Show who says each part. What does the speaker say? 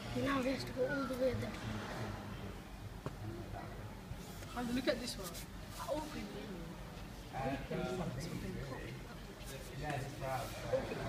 Speaker 1: Now we have to go all the way there.
Speaker 2: And look at this one. I opened it. Open it. It's open.